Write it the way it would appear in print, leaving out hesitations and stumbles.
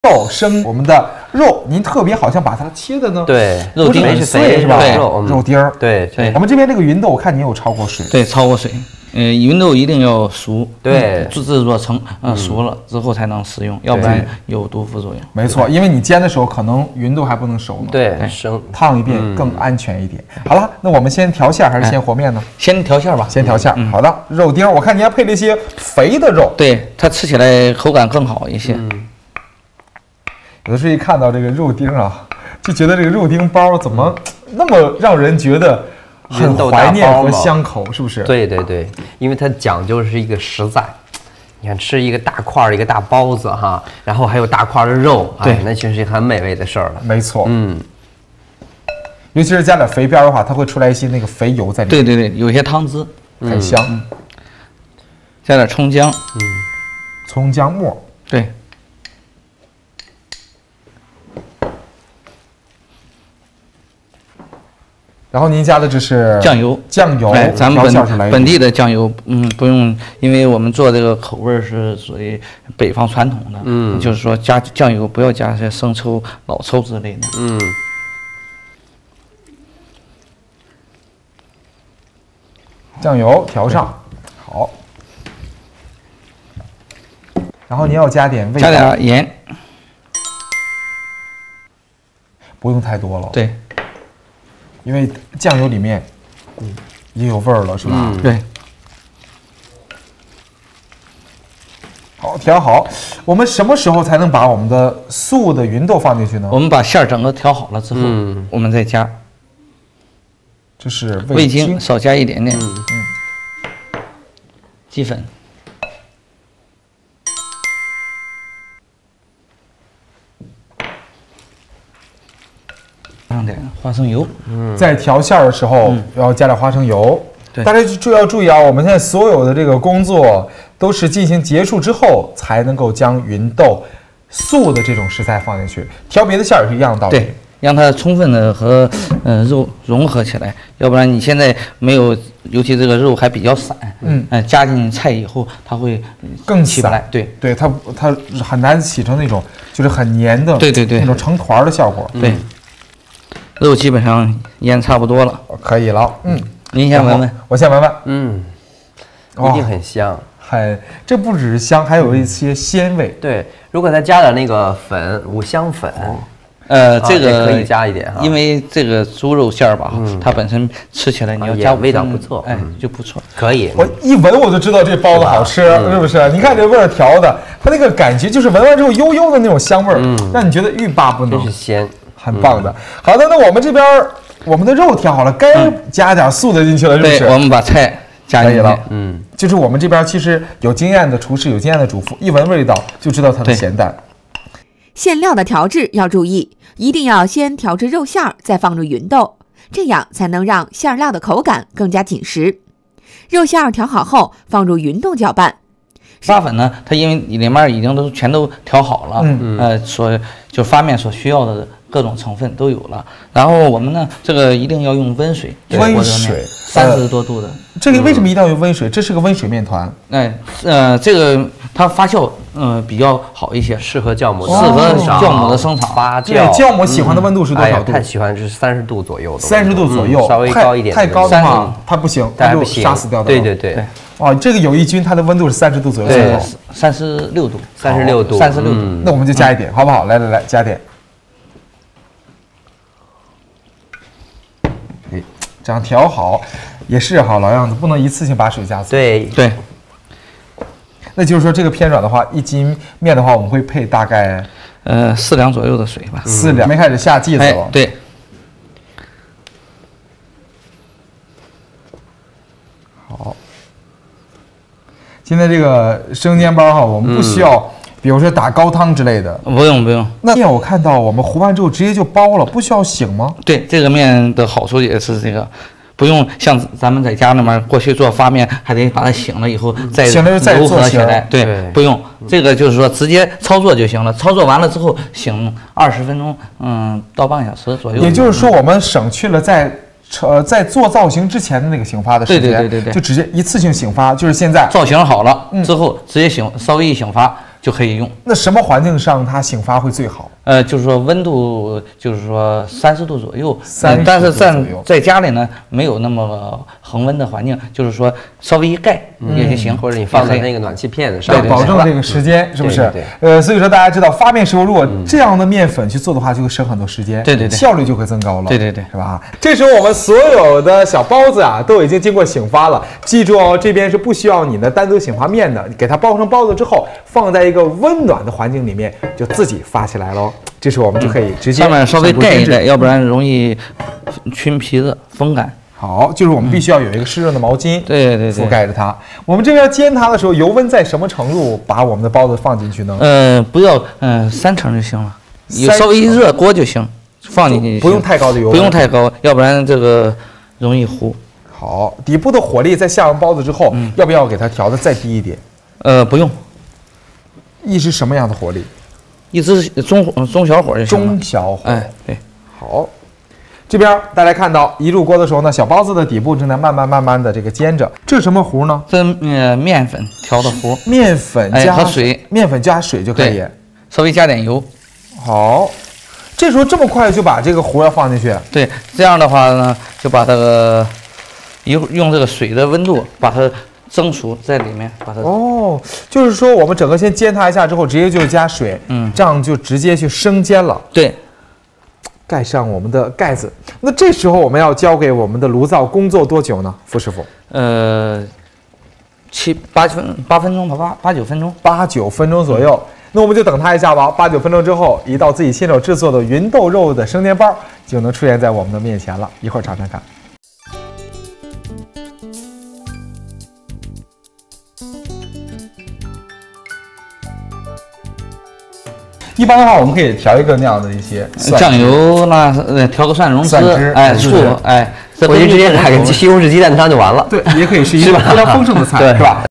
肉生我们的肉，您特别好像把它切的呢， 对， 肉丁是肥是吧？ 肉丁儿， 对。 我们这边这个芸豆，我看您有焯过水， 对，焯过水。芸豆一定要熟， 对， 制作成熟了之后才能食用，要不然有毒副作用。 没错，因为你煎的时候可能芸豆还不能熟呢， 对，生烫一遍更安全一点。好了，那我们先调馅还是先和面呢？ 先调馅吧， 先调馅。好的，肉丁，我看您还配了一些肥的肉， 对，它吃起来口感更好一些。 有的时候一看到这个肉丁啊，就觉得这个肉丁包怎么那么让人觉得很怀念和香口，是不是？ 对对对，因为它讲究是一个实在。你看，吃一个大块的一个大包子哈，然后还有大块的肉， 对， 那其实是很美味的事儿了。 没错，尤其是加点肥边的话，它会出来一些那个肥油在里面。 对对对，有些汤汁， 很香。 加点葱姜， 葱姜末， 对。 然后您加的这是酱油，哎，咱们本地的酱油，不用，因为我们做这个口味是属于北方传统的，就是说加酱油不要加些生抽、老抽之类的， 酱油调上，好，然后您要加点味道， 加点盐， 不用太多了， 对。 因为酱油里面已经有味儿了，是吧？ 对。 好，调好。我们什么时候才能把我们的素的芸豆放进去呢？ 我们把馅儿整个调好了之后，我们再加。 这是味精，少加一点点。鸡粉。上点花生油， 在调馅儿的时候要加点花生油。大家就要注意啊，我们现在所有的这个工作都是进行结束之后才能够将芸豆素的这种食材放进去，调别的馅儿也是一样的道理。 对，让它充分的和肉融合起来，要不然你现在没有，尤其这个肉还比较散，加进菜以后它会更起不来。对对，它很难起成那种就是很黏的， 对那种成团的效果。 对。肉基本上腌差不多了， 可以了。 您先闻闻， 我先闻闻。 一定很香。 这不只是香，还有一些鲜味。 对，如果再加点那个粉，五香粉， 这个可以加一点哈， 因为这个猪肉馅儿吧，它本身吃起来你要加味道不错， 就不错。 可以， 我一闻我就知道这包子好吃，是不是？你看这味儿调的，它那个感觉就是闻完之后悠悠的那种香味儿，让你觉得欲罢不能， 真是鲜。 很棒的。好的，那我们这边我们的肉调好了，该加点素的进去了，是不是？ 对，我们把菜加进去了。 就是我们这边其实有经验的厨师、有经验的主妇，一闻味道就知道它的咸淡。 馅料的调制要注意，一定要先调制肉馅儿，再放入芸豆，这样才能让馅料的口感更加紧实。肉馅儿调好后，放入芸豆搅拌。 发粉呢，它因为里面已经全都调好了，就发面所需要的各种成分都有了。然后我们呢，这个一定要用温水， 温水 30多度的。 这个为什么一定要用温水？这是个温水面团。 这个它发酵比较好一些， 适合酵母， 适合酵母的生长发酵。 对，酵母喜欢的温度是多少度？ 太喜欢就是30度左右的。 30度左右， 稍微高一点。 太高的话它不行，它就杀死掉的。 对对对。 哦，这个有益菌它的温度是30度左右。 对，36度 ，36度。 那我们就加一点，好不好？来，加点。这样调好也是哈，老样子，不能一次性把水加足。 对。 那就是说，这个偏软的话，1斤面的话，我们会配大概 4两左右的水吧。 4两，没开始下剂子了。 对。 好。现在这个生煎包哈，我们不需要，比如说打高汤之类的。 不用。 那面我看到我们和完之后直接就包了，不需要醒吗？ 对，这个面的好处也是这个。不用像咱们在家里面过去做发面，还得把它醒了以后再揉合起来。对，不用，这个就是说直接操作就行了。操作完了之后醒20分钟，到半个小时左右。 也就是说，我们省去了在做造型之前的那个醒发的时间， 对， 就直接一次性醒发，就是现在造型好了之后直接醒，稍微一醒发， 就可以用。 那什么环境上它醒发会最好？ 就是说温度，就是说30度左右。 30 但是度左右在家里呢，没有那么恒温的环境，就是说稍微一盖也就行， 或者你放在那个暖气片上， 保证这个时间，是不是？所以说大家知道发面时候，如果这样的面粉去做的话，就会省很多时间， 对， 效率就会增高了， 对， 是吧？这时候我们所有的小包子啊，都已经经过醒发了。记住哦，这边是不需要你的单独醒发面的，给它包成包子之后，放在一个温暖的环境里面，就自己发起来喽。这时候我们就可以直接上面稍微盖一盖，要不然容易熏皮子风干。 好，就是我们必须要有一个湿润的毛巾， 对， 覆盖着它。我们这边煎它的时候，油温在什么程度把我们的包子放进去呢？ 不要3成就行了，稍微一热锅就行，放进去就行， 不用太高的油温， 不用太高，要不然这个容易糊。 好，底部的火力在下完包子之后，要不要给它调的再低一点？ 不用， 一直什么样的火力？ 一直中小火就行了。 中小火， 对， 好。这边大家看到一入锅的时候呢，小包子的底部正在慢慢的这个煎着。这是什么糊呢？ 这面粉调的糊， 面粉加和水， 面粉加水就可以， 稍微加点油。 好，这时候这么快就把这个糊要放进去？ 对，这样的话呢，就把这个用这个水的温度把它蒸熟在里面，把它就是说我们整个先煎它一下之后，直接就加水，这样就直接去生煎了。 对。 盖上我们的盖子，那这时候我们要交给我们的炉灶工作多久呢？傅师傅 ？8分钟吧，8、9分钟 ，8、9分钟左右。那我们就等它一下吧。8、9分钟之后，一道自己亲手制作的芸豆肉的生煎包就能出现在我们的面前了。一会儿尝尝看。一般的话，我们可以调一个那样的一些酱油啦，调个蒜蓉汁，醋， 我就直接打个西红柿鸡蛋汤就完了。 对，也可以是一个非常丰盛的菜，是吧？